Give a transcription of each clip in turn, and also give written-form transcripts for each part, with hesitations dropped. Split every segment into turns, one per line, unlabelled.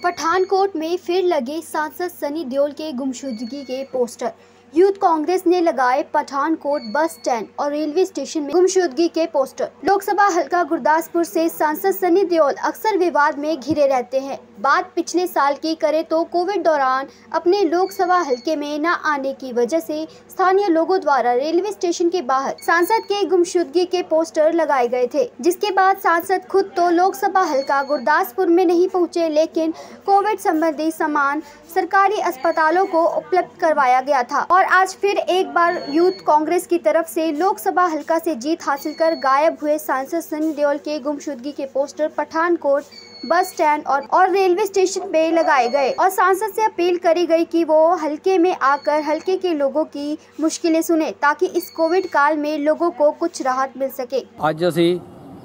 पठानकोट में फिर लगे सांसद सनी देओल के गुमशुदगी के पोस्टर। यूथ कांग्रेस ने लगाए पठानकोट बस स्टैंड और रेलवे स्टेशन में गुमशुदगी के पोस्टर। लोकसभा हलका गुरदासपुर से सांसद सनी देओल अक्सर विवाद में घिरे रहते हैं। बात पिछले साल की करें तो कोविड दौरान अपने लोकसभा हलके में न आने की वजह से स्थानीय लोगों द्वारा रेलवे स्टेशन के बाहर सांसद के गुमशुदगी के पोस्टर लगाए गए थे, जिसके बाद सांसद खुद तो लोकसभा हलका गुरदासपुर में नहीं पहुंचे, लेकिन कोविड संबंधी सामान सरकारी अस्पतालों को उपलब्ध करवाया गया था। और आज फिर एक बार यूथ कांग्रेस की तरफ से लोकसभा हलका से जीत हासिल कर गायब हुए सांसद सनी देओल के गुमशुदगी के पोस्टर पठानकोट बस स्टैंड और रेलवे स्टेशन पे लगाए गए और सांसद से अपील करी गई कि वो हलके में आकर हलके के लोगों की मुश्किलें सुने, ताकि इस कोविड काल में लोगों को कुछ राहत मिल सके।
ਅੱਜ ਅਸੀਂ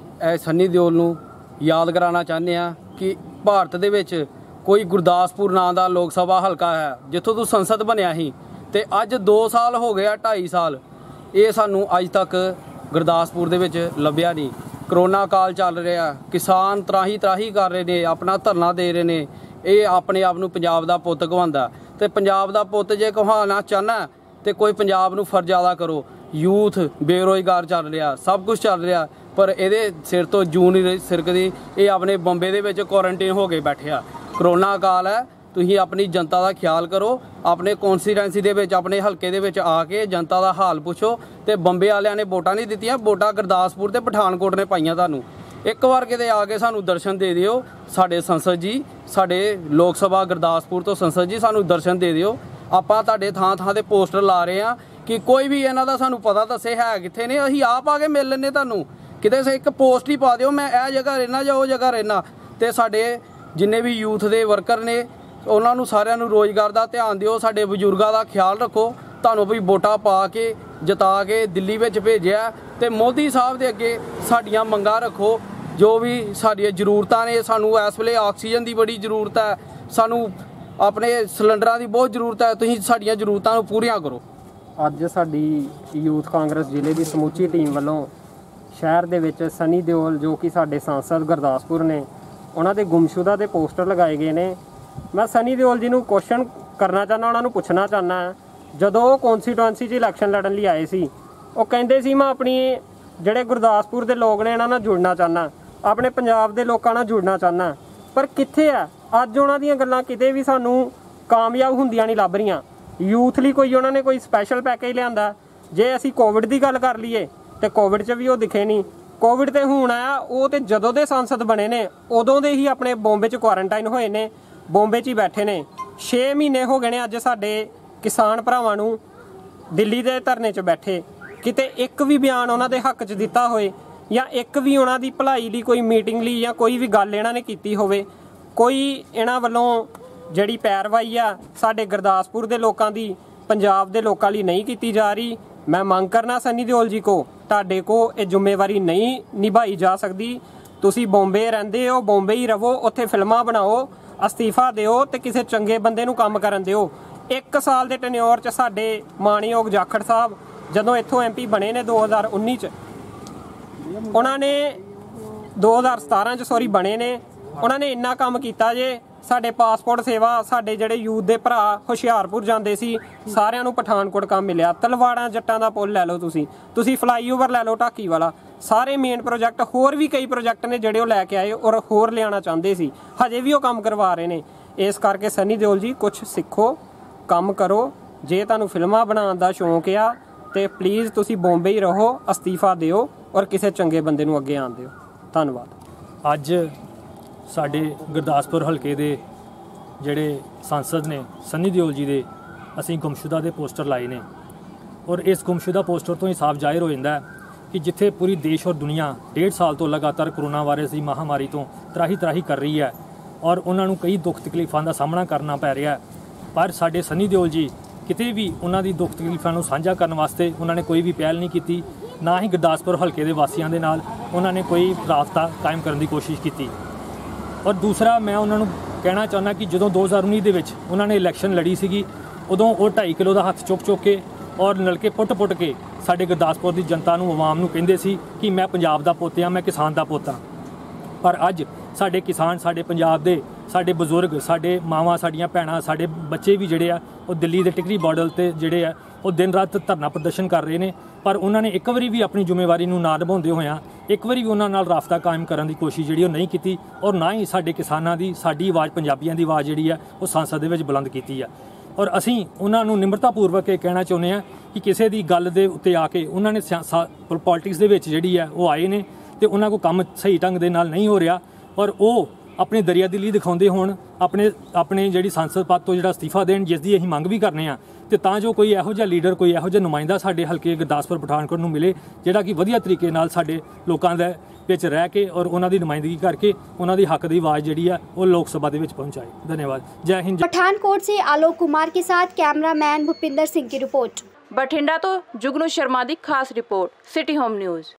सनी देओल ਨੂੰ याद कराना चाहते हैं कि भारत ਦੇ ਵਿੱਚ ਕੋਈ ਗੁਰਦਾਸਪੁਰ ਨਾਂ ਦਾ ਲੋਕ ਸਭਾ ਹਲਕਾ ਹੈ ਜਿੱਥੋਂ ਤੂੰ ਸੰਸਦ ਬਣਿਆ ਸੀ ਤੇ ਅੱਜ 2 ਸਾਲ ਹੋ ਗਏ ਆ 2.5 ਸਾਲ ਇਹ ਸਾਨੂੰ ਅੱਜ ਤੱਕ ਗੁਰਦਾਸਪੁਰ ਦੇ ਵਿੱਚ ਲੱਭਿਆ ਨਹੀਂ। ਕਰੋਨਾ ਕਾਲ ਚੱਲ ਰਿਹਾ, ਕਿਸਾਨ ਤਰਾਹੀ ਕਰ ਰਹੇ ਨੇ, ਆਪਣਾ ਧਰਨਾ ਦੇ ਰਹੇ ਨੇ। ਇਹ ਆਪਣੇ ਆਪ ਨੂੰ ਪੰਜਾਬ ਦਾ ਪੁੱਤ ਕਹਾਉਂਦਾ ਤੇ ਪੰਜਾਬ ਦਾ ਪੁੱਤ ਜੇ ਕਹਾਉਣਾ ਚਾਹਨਾ ਤੇ ਕੋਈ ਪੰਜਾਬ ਨੂੰ ਫਰਜ਼ ਅਦਾ ਕਰੋ। ਯੂਥ ਬੇਰੁਜ਼ਗਾਰ ਚੱਲ ਰਿਹਾ, ਸਭ ਕੁਝ ਚੱਲ ਰਿਹਾ, ਪਰ ਇਹਦੇ ਸਿਰ ਤੋਂ ਜੂੰ ਨਹੀਂ ਸਿਰਕਦੀ। ਇਹ ਆਪਣੇ ਬੰਬੇ ਦੇ ਵਿੱਚ ਕੁਆਰੰਟਾਈਨ ਹੋ ਕੇ ਬੈਠਿਆ। ਕਰੋਨਾ ਕਾਲ ਹੈ, ਤੁਸੀਂ ਆਪਣੀ ਜਨਤਾ ਦਾ ਖਿਆਲ ਕਰੋ। ਆਪਣੇ ਕੌਂਸਟੀਟੂਐਂਸੀ ਦੇ ਵਿੱਚ ਆਪਣੇ ਹਲਕੇ ਦੇ ਵਿੱਚ ਆ ਕੇ ਜਨਤਾ ਦਾ ਹਾਲ ਪੁੱਛੋ। ਤੇ ਬੰਬੇ ਵਾਲਿਆਂ ਨੇ ਵੋਟਾਂ ਨਹੀਂ ਦਿੱਤੀਆਂ, ਵੋਟਾਂ ਗੁਰਦਾਸਪੁਰ ਤੇ ਪਠਾਨਕੋਟ ਨੇ ਪਾਈਆਂ। ਤੁਹਾਨੂੰ ਇੱਕ ਵਾਰ ਕਿਤੇ ਆ ਕੇ ਸਾਨੂੰ ਦਰਸ਼ਨ ਦੇ ਦਿਓ। ਸਾਡੇ ਸੰਸਦ ਜੀ, ਸਾਡੇ ਲੋਕ ਸਭਾ ਗੁਰਦਾਸਪੁਰ ਤੋਂ ਸੰਸਦ ਜੀ, ਸਾਨੂੰ ਦਰਸ਼ਨ ਦੇ ਦਿਓ। ਆਪਾਂ ਤੁਹਾਡੇ ਥਾਂ ਤੇ ਪੋਸਟਰ ਲਾ ਰਹੇ ਹਾਂ ਕਿ ਕੋਈ ਵੀ ਇਹਨਾਂ ਦਾ ਸਾਨੂੰ ਪਤਾ ਦੱਸੇ ਹੈ ਕਿੱਥੇ ਨੇ, ਅਸੀਂ ਆਪ ਆ ਕੇ ਮਿਲ ਲੈਂਦੇ ਤੁਹਾਨੂੰ। ਕਿਤੇ ਇੱਕ ਪੋਸਟ ਹੀ ਪਾ ਦਿਓ, ਮੈਂ ਇਹ ਜਗ੍ਹਾ ਰਹਿਣਾ ਜਾਂ ਉਹ ਜਗ੍ਹਾ ਰਹਿਣਾ। ਤੇ ਸਾਡੇ ਜਿੰਨੇ ਵੀ ਯੂਥ ਦੇ ਵਰਕਰ ਨੇ ਉਹਨਾਂ ਨੂੰ ਸਾਰਿਆਂ ਨੂੰ ਰੋਜ਼ਗਾਰ ਦਾ ਧਿਆਨ ਦਿਓ। ਸਾਡੇ ਬਜ਼ੁਰਗਾਂ ਦਾ ਖਿਆਲ ਰੱਖੋ। ਤੁਹਾਨੂੰ ਵੀ ਵੋਟਾਂ ਪਾ ਕੇ ਜਿਤਾ ਕੇ ਦਿੱਲੀ ਵਿੱਚ ਭੇਜਿਆ ਤੇ ਮੋਦੀ ਸਾਹਿਬ ਦੇ ਅੱਗੇ ਸਾਡੀਆਂ ਮੰਗਾਂ ਰੱਖੋ। ਜੋ ਵੀ ਸਾਡੀਆਂ ਜ਼ਰੂਰਤਾਂ ਨੇ, ਸਾਨੂੰ ਇਸ ਵੇਲੇ ਆਕਸੀਜਨ ਦੀ ਬੜੀ ਜ਼ਰੂਰਤ ਹੈ, ਸਾਨੂੰ ਆਪਣੇ ਸਿਲੰਡਰਾਂ ਦੀ ਬਹੁਤ ਜ਼ਰੂਰਤ ਹੈ। ਤੁਸੀਂ ਸਾਡੀਆਂ ਜ਼ਰੂਰਤਾਂ ਨੂੰ ਪੂਰੀਆਂ ਕਰੋ।
ਅੱਜ ਸਾਡੀ ਯੂਥ ਕਾਂਗਰਸ ਜ਼ਿਲ੍ਹੇ ਦੀ ਸਮੁੱਚੀ ਟੀਮ ਵੱਲੋਂ ਸ਼ਹਿਰ ਦੇ ਵਿੱਚ ਸਨੀ ਦੇਓਲ ਜੋ ਕਿ ਸਾਡੇ ਸੰਸਦ ਗੁਰਦਾਸਪੁਰ ਨੇ, ਉਹਨਾਂ ਦੇ ਗੁੰਮਸ਼ੁਦਾ ਦੇ ਪੋਸਟਰ ਲਗਾਏ ਗਏ ਨੇ। ਮੈਂ ਸਨੀ ਦੇਓਲ ਜੀ ਨੂੰ ਕੁਐਸਚਨ ਕਰਨਾ ਚਾਹੁੰਦਾ, ਉਹਨਾਂ ਨੂੰ ਪੁੱਛਣਾ ਚਾਹੁੰਦਾ, ਜਦੋਂ ਉਹ ਕੌਂਸਟੀਟੂਐਂਸੀ 'ਚ ਇਲੈਕਸ਼ਨ ਲੜਨ ਲਈ ਆਏ ਸੀ, ਉਹ ਕਹਿੰਦੇ ਸੀ ਮੈਂ ਆਪਣੀ ਜਿਹੜੇ ਗੁਰਦਾਸਪੁਰ ਦੇ ਲੋਕ ਨੇ ਇਹਨਾਂ ਨਾਲ ਜੁੜਨਾ ਚਾਹੁੰਦਾ, ਆਪਣੇ ਪੰਜਾਬ ਦੇ ਲੋਕਾਂ ਨਾਲ ਜੁੜਨਾ ਚਾਹੁੰਦਾ, ਪਰ ਕਿੱਥੇ ਆ ਅੱਜ ਉਹਨਾਂ ਦੀਆਂ ਗੱਲਾਂ ਕਿਤੇ ਵੀ ਸਾਨੂੰ ਕਾਮਯਾਬ ਹੁੰਦੀਆਂ ਨਹੀਂ ਲੱਭ ਰਹੀਆਂ। ਯੂਥ ਲਈ ਕੋਈ ਉਹਨਾਂ ਨੇ ਕੋਈ ਸਪੈਸ਼ਲ ਪੈਕੇਜ ਲਿਆਂਦਾ। ਜੇ ਅਸੀਂ ਕੋਵਿਡ ਦੀ ਗੱਲ ਕਰ ਲਈਏ ਤੇ ਕੋਵਿਡ 'ਚ ਵੀ ਉਹ ਦਿਖੇ ਨਹੀਂ। ਕੋਵਿਡ ਤੇ ਹੁਣ ਆਇਆ, ਉਹ ਤੇ ਜਦੋਂ ਦੇ ਸੰਸਦ ਬਣੇ ਨੇ ਉਦੋਂ ਦੇ ਹੀ ਆਪਣੇ ਬੰਬੇ 'ਚ ਕੁਆਰੰਟਾਈਨ ਹੋਏ ਨੇ, ਬੰਬੇ 'ਚ ਹੀ ਬੈਠੇ ਨੇ। 6 ਮਹੀਨੇ ਹੋ ਗਏ ਨੇ ਅੱਜ ਸਾਡੇ ਕਿਸਾਨ ਭਰਾਵਾਂ ਨੂੰ ਦਿੱਲੀ ਦੇ ਧਰਨੇ 'ਚ ਬੈਠੇ। ਕਿਤੇ ਇੱਕ ਵੀ ਬਿਆਨ ਉਹਨਾਂ ਦੇ ਹੱਕ 'ਚ ਦਿੱਤਾ ਹੋਏ ਜਾਂ ਇੱਕ ਵੀ ਉਹਨਾਂ ਦੀ ਭਲਾਈ ਲਈ ਕੋਈ ਮੀਟਿੰਗ ਲਈ ਜਾਂ ਕੋਈ ਵੀ ਗੱਲ ਇਹਨਾਂ ਨੇ ਕੀਤੀ ਹੋਵੇ, ਕੋਈ ਇਹਨਾਂ ਵੱਲੋਂ ਜਿਹੜੀ ਪੈਰਵਾਈ ਆ ਸਾਡੇ ਗੁਰਦਾਸਪੁਰ ਦੇ ਲੋਕਾਂ ਦੀ ਪੰਜਾਬ ਦੇ ਲੋਕਾਂ ਲਈ ਨਹੀਂ ਕੀਤੀ ਜਾ ਰਹੀ। ਮੈਂ ਮੰਗ ਕਰਨਾ ਸਨੀ ਦੇਓਲ ਜੀ ਕੋ, ਤੁਹਾਡੇ ਕੋ ਇਹ ਜ਼ਿੰਮੇਵਾਰੀ ਨਹੀਂ ਨਿਭਾਈ ਜਾ ਸਕਦੀ। ਤੁਸੀਂ ਬੰਬੇ ਰਹਿੰਦੇ ਹੋ, ਬੰਬੇ ਹੀ ਰਹੋ, ਉੱਥੇ ਫਿਲਮਾਂ ਬਣਾਓ, ਅਸਤੀਫਾ ਦਿਓ ਤੇ ਕਿਸੇ ਚੰਗੇ ਬੰਦੇ ਨੂੰ ਕੰਮ ਕਰਨ ਦਿਓ। 1 ਸਾਲ ਦੇ ਟੈਨਿਓਰ 'ਚ ਸਾਡੇ ਮਾਣਯੋਗ ਜਾਖੜ ਸਾਹਿਬ ਜਦੋਂ ਇੱਥੋਂ MP ਬਣੇ ਨੇ 2019 'ਚ, ਉਹਨਾਂ ਨੇ 2017 'ਚ ਬਣੇ ਨੇ, ਉਹਨਾਂ ਨੇ ਇੰਨਾ ਕੰਮ ਕੀਤਾ ਜੇ ਸਾਡੇ ਪਾਸਪੋਰਟ ਸੇਵਾ, ਸਾਡੇ ਜਿਹੜੇ ਯੂਥ ਦੇ ਭਰਾ ਹੁਸ਼ਿਆਰਪੁਰ ਜਾਂਦੇ ਸੀ ਸਾਰਿਆਂ ਨੂੰ ਪਠਾਨਕੋਟ ਕੰਮ ਮਿਲਿਆ। ਤਲਵਾੜਾ ਜੱਟਾਂ ਦਾ ਪੁੱਲ ਲੈ ਲਓ, ਤੁਸੀਂ ਫਲਾਈਓਵਰ ਲੈ ਲਓ ਢਾਕੀ ਵਾਲਾ, ਸਾਰੇ ਮੇਨ ਪ੍ਰੋਜੈਕਟ, ਹੋਰ ਵੀ ਕਈ ਪ੍ਰੋਜੈਕਟ ਨੇ ਜਿਹੜੇ ਉਹ ਲੈ ਕੇ ਆਏ ਔਰ ਹੋਰ ਲਿਆਉਣਾ ਚਾਹੁੰਦੇ ਸੀ, ਹਜੇ ਵੀ ਉਹ ਕੰਮ ਕਰਵਾ ਰਹੇ ਨੇ। ਇਸ ਕਰਕੇ ਸਨੀ ਦੇਓਲ ਜੀ ਕੁਛ ਸਿੱਖੋ, ਕੰਮ ਕਰੋ। ਜੇ ਤੁਹਾਨੂੰ ਫਿਲਮਾਂ ਬਣਾਉਣ ਦਾ ਸ਼ੌਂਕ ਆ ਤੇ ਪਲੀਜ਼ ਤੁਸੀਂ ਬੰਬੇ ਹੀ ਰਹੋ, ਅਸਤੀਫਾ ਦਿਓ ਔਰ ਕਿਸੇ ਚੰਗੇ ਬੰਦੇ ਨੂੰ ਅੱਗੇ ਆਉਣ ਦਿਓ। ਧੰਨਵਾਦ।
ਅੱਜ ਸਾਡੇ ਗੁਰਦਾਸਪੁਰ ਹਲਕੇ ਦੇ ਜਿਹੜੇ ਸੰਸਦ ਨੇ ਸਨੀ ਦੇਓਲ ਜੀ ਦੇ ਅਸੀਂ ਗੁੰਮਸ਼ੁਦਾ ਦੇ ਪੋਸਟਰ ਲਾਏ ਨੇ ਔਰ ਇਸ ਗੁੰਮਸ਼ੁਦਾ ਪੋਸਟਰ ਤੋਂ ਹੀ ਸਾਫ਼ ਜ਼ਾਹਿਰ ਹੋ ਜਾਂਦਾ ਕਿ ਜਿੱਥੇ ਪੂਰੀ ਦੇਸ਼ ਔਰ ਦੁਨੀਆ 1.5 ਸਾਲ ਤੋਂ ਲਗਾਤਾਰ ਕਰੋਨਾ ਵਾਇਰਸ ਦੀ ਮਹਾਮਾਰੀ ਤੋਂ ਤਰਾਹੀ ਕਰ ਰਹੀ ਹੈ ਔਰ ਉਹਨਾਂ ਨੂੰ ਕਈ ਦੁੱਖ ਤਕਲੀਫਾਂ ਦਾ ਸਾਹਮਣਾ ਕਰਨਾ ਪੈ ਰਿਹਾ, ਪਰ ਸਾਡੇ ਸਨੀ ਦੇਓਲ ਜੀ ਕਿਤੇ ਵੀ ਉਹਨਾਂ ਦੀ ਦੁੱਖ ਤਕਲੀਫਾਂ ਨੂੰ ਸਾਂਝਾ ਕਰਨ ਵਾਸਤੇ ਉਹਨਾਂ ਨੇ ਕੋਈ ਵੀ ਪਹਿਲ ਨਹੀਂ ਕੀਤੀ, ਨਾ ਹੀ ਗੁਰਦਾਸਪੁਰ ਹਲਕੇ ਦੇ ਵਾਸੀਆਂ ਦੇ ਨਾਲ ਉਹਨਾਂ ਨੇ ਕੋਈ ਰਾਬਤਾ ਕਾਇਮ ਕਰਨ ਦੀ ਕੋਸ਼ਿਸ਼ ਕੀਤੀ। ਔਰ ਦੂਸਰਾ ਮੈਂ ਉਹਨਾਂ ਨੂੰ ਕਹਿਣਾ ਚਾਹੁੰਦਾ ਕਿ ਜਦੋਂ 2019 ਦੇ ਵਿੱਚ ਉਹਨਾਂ ਨੇ ਇਲੈਕਸ਼ਨ ਲੜੀ ਸੀਗੀ, ਉਦੋਂ ਉਹ 2.5 ਕਿਲੋ ਦਾ ਹੱਥ ਚੁੱਕ ਕੇ ਔਰ ਨਲਕੇ ਪੁੱਟ ਕੇ ਸਾਡੇ ਗੁਰਦਾਸਪੁਰ ਦੀ ਜਨਤਾ ਨੂੰ, ਆਵਾਮ ਨੂੰ ਕਹਿੰਦੇ ਸੀ ਕਿ ਮੈਂ ਪੰਜਾਬ ਦਾ ਪੁੱਤ ਹਾਂ, ਮੈਂ ਕਿਸਾਨ ਦਾ ਪੁੱਤ ਹਾਂ। ਪਰ ਅੱਜ ਸਾਡੇ ਕਿਸਾਨ, ਸਾਡੇ ਪੰਜਾਬ ਦੇ ਸਾਡੇ ਬਜ਼ੁਰਗ, ਸਾਡੇ ਮਾਵਾਂ, ਸਾਡੀਆਂ ਭੈਣਾਂ, ਸਾਡੇ ਬੱਚੇ ਵੀ ਜਿਹੜੇ ਆ ਉਹ ਦਿੱਲੀ ਦੇ ਟਿਕਰੀ ਬਾਰਡਰ ਤੇ ਜਿਹੜੇ ਆ ਉਹ ਦਿਨ ਰਾਤ ਧਰਨਾ ਪ੍ਰਦਰਸ਼ਨ ਕਰ ਰਹੇ ਨੇ। ਪਰ ਉਹਨਾਂ ਨੇ ਇੱਕ ਵਾਰੀ ਵੀ ਆਪਣੀ ਜ਼ਿੰਮੇਵਾਰੀ ਨੂੰ ਨਾ ਨਿਭਾਉਂਦੇ ਹੋਇਆਂ ਇੱਕ ਵਾਰੀ ਵੀ ਉਹਨਾਂ ਨਾਲ ਰਾਬਤਾ ਕਾਇਮ ਕਰਨ ਦੀ ਕੋਸ਼ਿਸ਼ ਜਿਹੜੀ ਉਹ ਨਹੀਂ ਕੀਤੀ, ਔਰ ਨਾ ਹੀ ਸਾਡੇ ਕਿਸਾਨਾਂ ਦੀ, ਸਾਡੀ ਆਵਾਜ਼, ਪੰਜਾਬੀਆਂ ਦੀ ਆਵਾਜ਼ ਜਿਹੜੀ ਆ ਉਹ ਸੰਸਦ ਦੇ ਵਿੱਚ ਬੁਲੰਦ ਕੀਤੀ ਆ। ਔਰ ਅਸੀਂ ਉਹਨਾਂ ਨੂੰ ਨਿਮਰਤਾਪੂਰਵਕ ਇਹ ਕਹਿਣਾ ਚਾਹੁੰਦੇ ਹਾਂ ਕਿ ਕਿਸੇ ਦੀ ਗੱਲ ਦੇ ਉੱਤੇ ਆ ਕੇ ਉਹਨਾਂ ਨੇ ਪੋਲਿਟਿਕਸ ਦੇ ਵਿੱਚ ਜਿਹੜੀ ਆ ਉਹ ਆਏ ਨੇ ਤੇ ਉਹਨਾਂ ਕੋਲ ਕੰਮ ਸਹੀ ਢੰਗ ਦੇ ਨਾਲ ਨਹੀਂ ਹੋ ਰਿਹਾ, ਔਰ ਉਹ ਆਪਣੀ ਦਰਿਆਦਿਲੀ ਦਿਖਾਉਂਦੇ ਹੋਣ, ਆਪਣੇ ਜਿਹੜੀ ਸੰਸਦ ਪਦ ਤੋਂ ਜਿਹੜਾ ਅਸਤੀਫਾ ਦੇਣ, ਜਿਸ ਦੀ ਅਸੀਂ ਮੰਗ ਵੀ ਕਰਨੇ ਆ, ਤੇ ਤਾਂ ਜੋ ਕੋਈ ਇਹੋ ਜਿਹਾ ਲੀਡਰ, ਕੋਈ ਇਹੋ ਜਿਹਾ ਨੁਮਾਇੰਦਾ ਸਾਡੇ ਹਲਕੇ ਗੁਰਦਾਸਪੁਰ ਪਠਾਨਕੋਟ ਨੂੰ ਮਿਲੇ ਜਿਹੜਾ ਕਿ ਵਧੀਆ ਤਰੀਕੇ ਨਾਲ ਸਾਡੇ ਲੋਕਾਂ ਦੇ ਵਿੱਚ ਰਹਿ ਕੇ ਔਰ ਉਹਨਾਂ ਦੀ ਨੁਮਾਇੰਦਗੀ ਕਰਕੇ ਉਹਨਾਂ ਦੀ ਹੱਕ ਦੀ ਆਵਾਜ਼ ਜਿਹੜੀ ਆ ਉਹ ਲੋਕ ਸਭਾ ਦੇ ਵਿੱਚ पहुंचाए। धन्यवाद। जय हिंद।
पठानकोट से आलोक कुमार के साथ कैमरामैन भूपिंदर सिंह की रिपोर्ट।
बठिंडा तो जुगनू शर्मा की खास रिपोर्ट, सिटी होम न्यूज़।